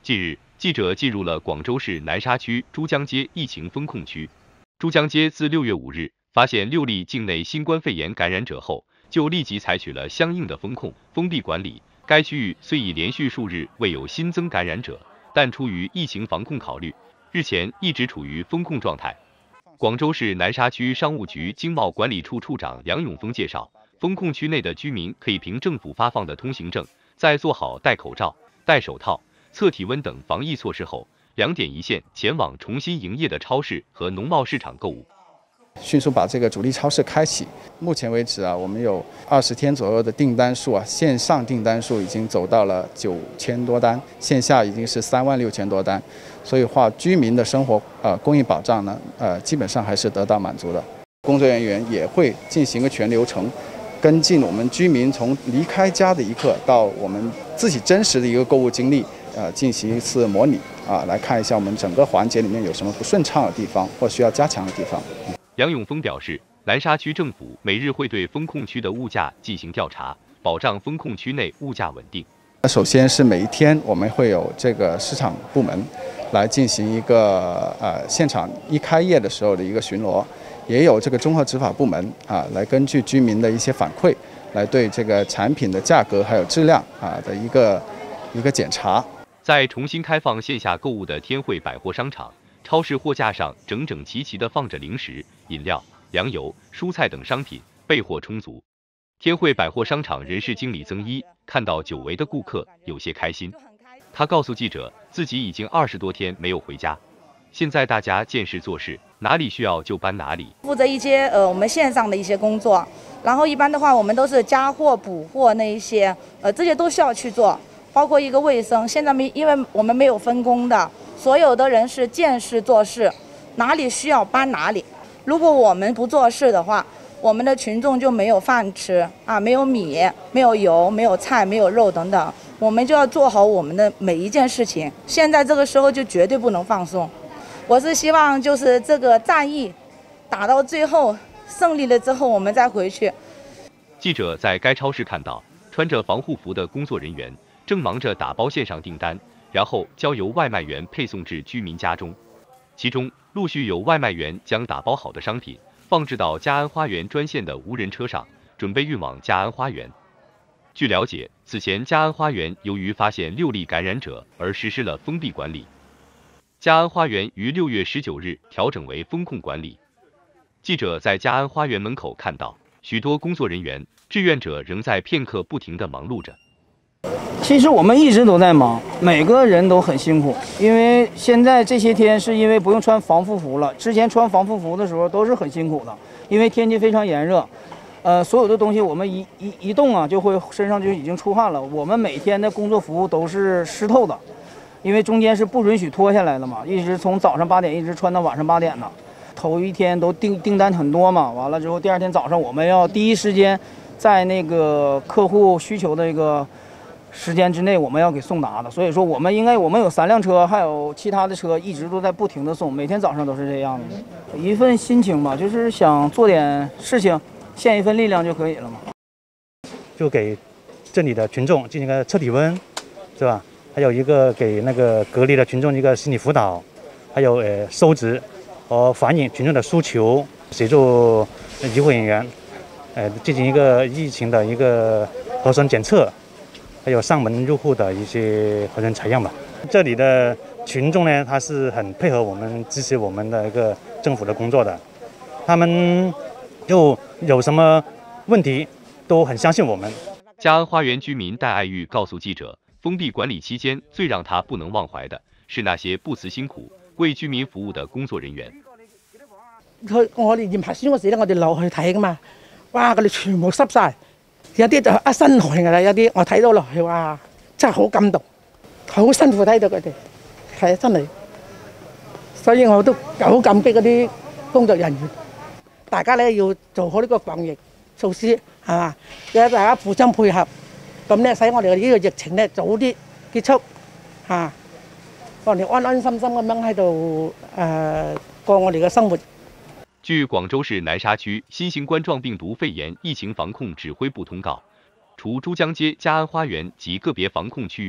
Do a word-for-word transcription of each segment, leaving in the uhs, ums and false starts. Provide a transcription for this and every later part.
近日，记者进入了广州市南沙区珠江街疫情封控区。珠江街自六月五日发现六例境内新冠肺炎感染者后，就立即采取了相应的封控、封闭管理。该区域虽已连续数日未有新增感染者，但出于疫情防控考虑，日前一直处于封控状态。广州市南沙区商务局经贸管理处处长梁永峰介绍，封控区内的居民可以凭政府发放的通行证，在做好戴口罩、戴手套、测体温等防疫措施后，两点一线前往重新营业的超市和农贸市场购物。 迅速把这个主力超市开启。目前为止啊，我们有二十天左右的订单数啊，线上订单数已经走到了九千多单，线下已经是三万六千多单。所以话，居民的生活呃供应保障呢，呃基本上还是得到满足的。工作人员也会进行一个全流程，跟进我们居民从离开家的一刻到我们自己真实的一个购物经历，呃进行一次模拟啊，来看一下我们整个环节里面有什么不顺畅的地方或需要加强的地方。 梁永峰表示，南沙区政府每日会对封控区的物价进行调查，保障封控区内物价稳定。 首先是每一天我们会有这个市场部门来进行一个呃现场一开业的时候的一个巡逻，也有这个综合执法部门啊来根据居民的一些反馈，来对这个产品的价格还有质量啊的一个一个检查。 在重新开放线下购物的天汇百货商场，超市货架上整整齐齐地放着零食、饮料、粮油、蔬菜等商品，备货充足。天汇百货商场人事经理曾一看到久违的顾客，有些开心。他告诉记者，自己已经二十多天没有回家，现在大家见事做事，哪里需要就搬哪里。 负责一些呃我们线上的一些工作，然后一般的话我们都是加货补货那一些，呃这些都需要去做，包括一个卫生。现在没，因为我们没有分工的。所有的人是见事做事，哪里需要搬哪里。如果我们不做事的话，我们的群众就没有饭吃啊，没有米，没有油，没有菜，没有肉等等。我们就要做好我们的每一件事情。现在这个时候就绝对不能放松。我是希望就是这个战役打到最后胜利了之后，我们再回去。 记者在该超市看到，穿着防护服的工作人员正忙着打包线上订单，然后交由外卖员配送至居民家中，其中陆续有外卖员将打包好的商品放置到嘉安花园专线的无人车上，准备运往嘉安花园。据了解，此前嘉安花园由于发现六例感染者而实施了封闭管理，嘉安花园于六月十九日调整为封控管理。记者在嘉安花园门口看到，许多工作人员、志愿者仍在片刻不停地忙碌着。 其实我们一直都在忙，每个人都很辛苦，因为现在这些天是因为不用穿防护服了，之前穿防护服的时候都是很辛苦的，因为天气非常炎热，呃，所有的东西我们一一一动啊，就会身上就已经出汗了。我们每天的工作服都是湿透的，因为中间是不允许脱下来的嘛，一直从早上八点一直穿到晚上八点呢。头一天都订订单很多嘛，完了之后第二天早上我们要第一时间在那个客户需求的一个时间之内我们要给送达的，所以说我们应该我们有三辆车，还有其他的车一直都在不停的送，每天早上都是这样的。一份心情吧，就是想做点事情，献一份力量就可以了嘛。 就给这里的群众进行一个测体温，是吧？还有一个给那个隔离的群众一个心理辅导，还有呃收值和反映群众的诉求，协助医护人员呃进行一个疫情的一个核酸检测。还有上门入户的一些核酸采样吧。这里的群众呢，他是很配合我们、支持我们的一个政府的工作的。他们就有什么问题都很相信我们。 嘉安花园居民戴爱玉告诉记者，封闭管理期間最讓他不能忘懷的是那些不辭辛苦為居民服務的工作人員。 佢我哋驗核酸嗰時咧，我哋落去睇噶嘛，哇！佢哋全部濕晒。有啲就一身汗㗎啦，有啲我睇到落去哇，真係好感動，好辛苦睇到佢哋，係啊真係，所以我都好感激嗰啲工作人員。大家咧要做好呢個防疫措施，係嘛？要大家互相配合，咁咧使我哋呢個疫情咧早啲結束嚇，我哋安安心心咁樣喺度誒過我哋嘅生活。 据广州市南沙区新型冠状病毒肺炎疫情防控指挥部通告，除珠江街嘉安花园及个别防控区域外，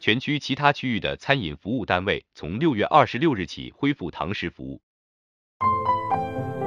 全区其他区域的餐饮服务单位从六月二十六日起恢复堂食服务。